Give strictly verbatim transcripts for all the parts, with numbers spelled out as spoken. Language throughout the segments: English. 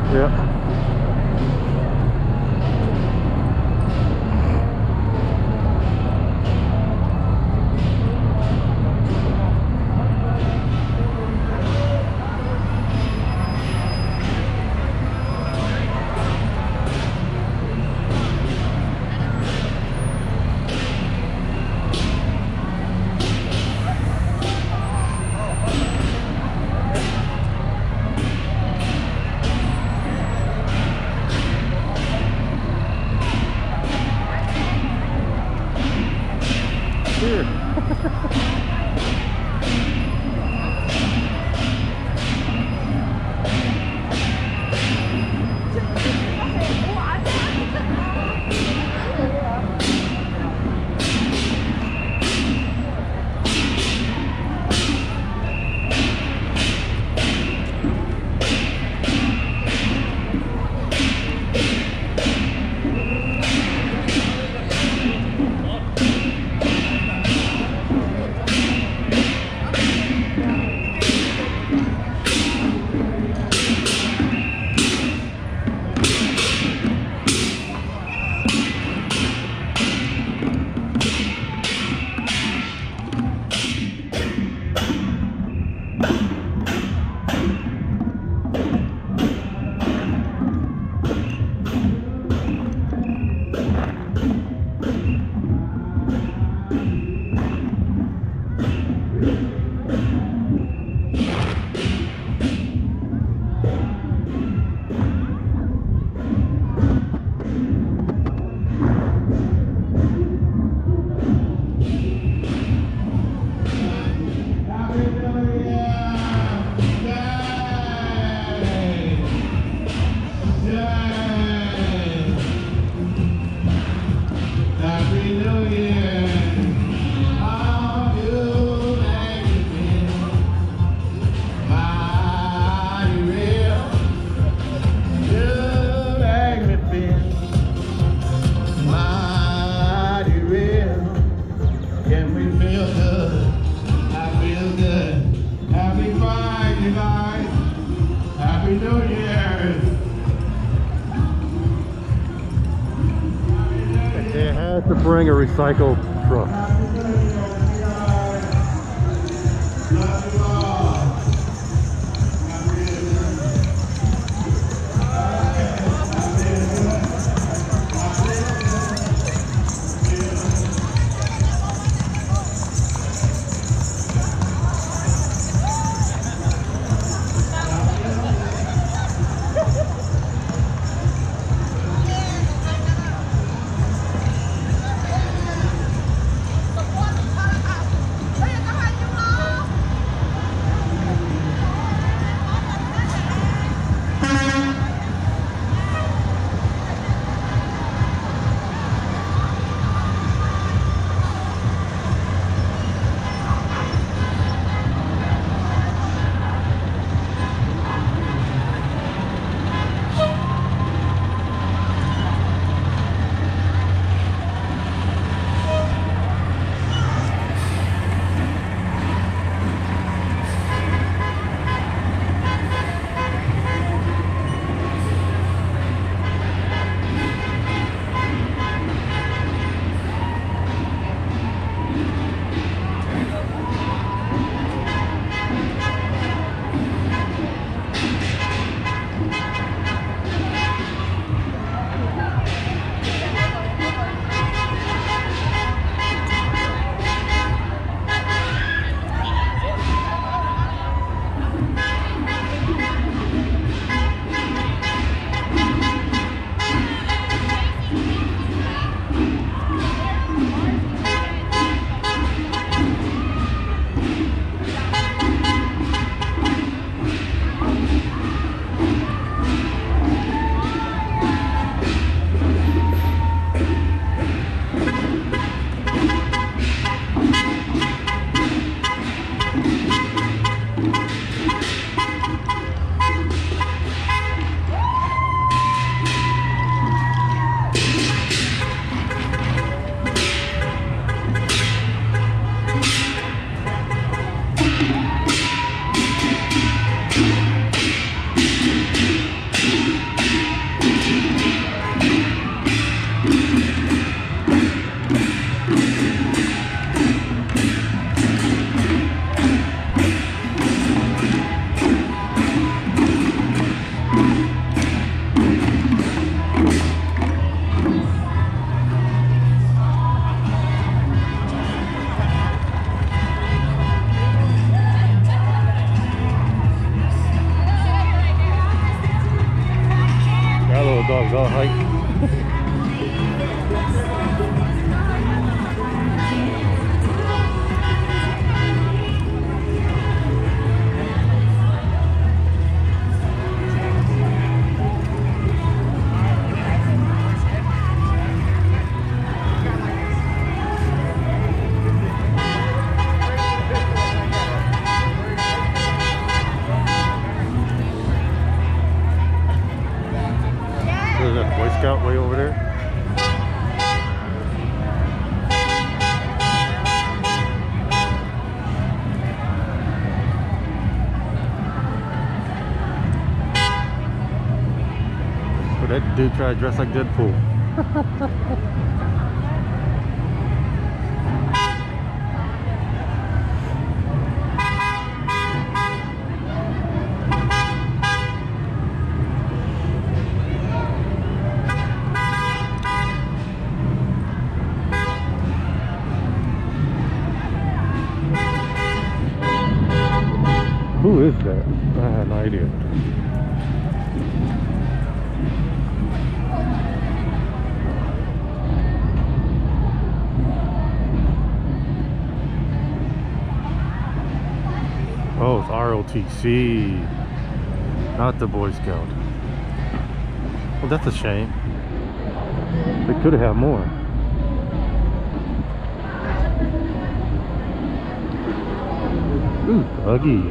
Yeah. To bring a recycled truck. Bulldogs all height. Boy Scout way over there. Oh, that dude tried to dress like Deadpool. Who is that? I had no idea. Oh, it's R O T C, not the Boy Scout. Well, that's a shame. They could have had more. Ooh, buggy.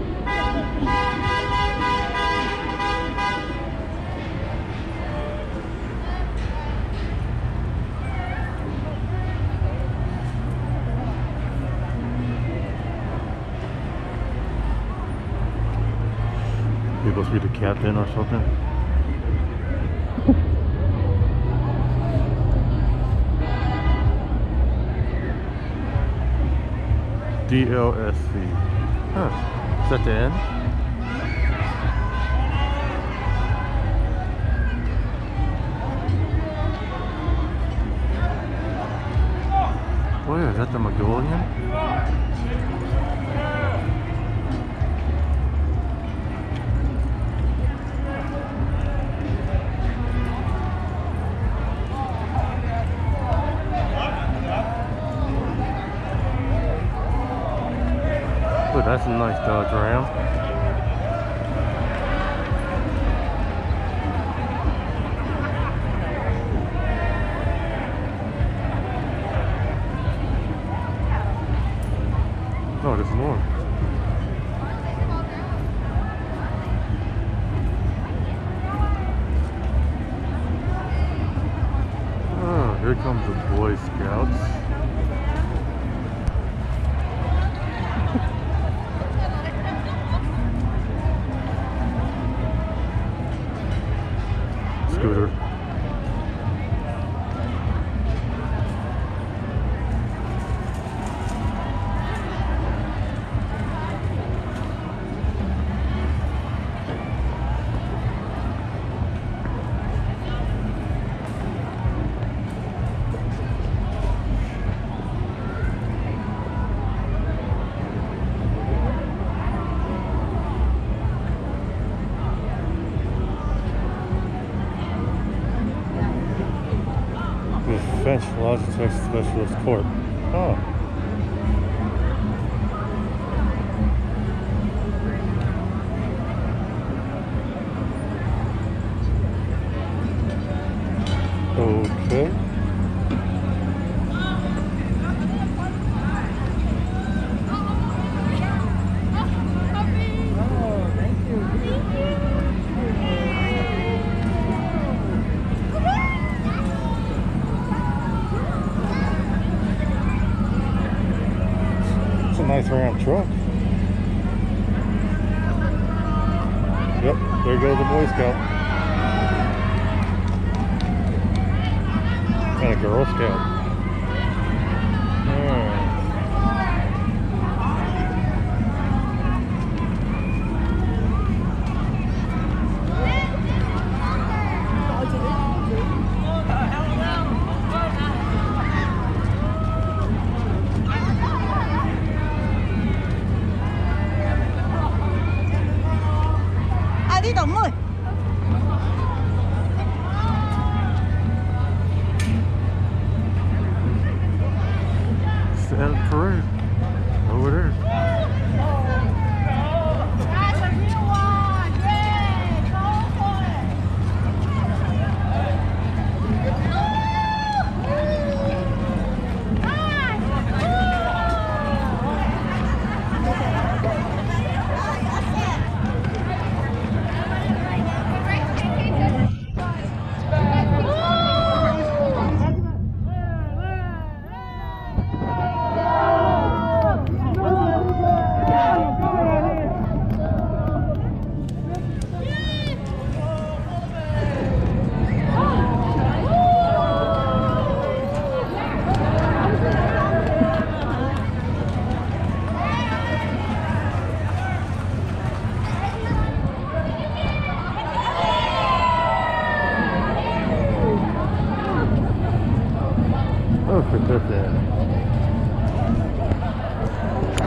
He supposed to be the captain or something. D L S C. Huh. Is that the end? Oh yeah, is that the Mongolian? Oh, that's a nice Dodge Ram. Oh, there's more. Oh, here comes the Boy Scouts. Scooter. French Logitech Specialist Corp. Oh. Okay. Nice Ram truck. Yep, there goes the Boy Scout. And a Girl Scout. Yeah. Đi tổng ơi. at Peru. Over there. That's a real one! Yay! Go for it! Look at that.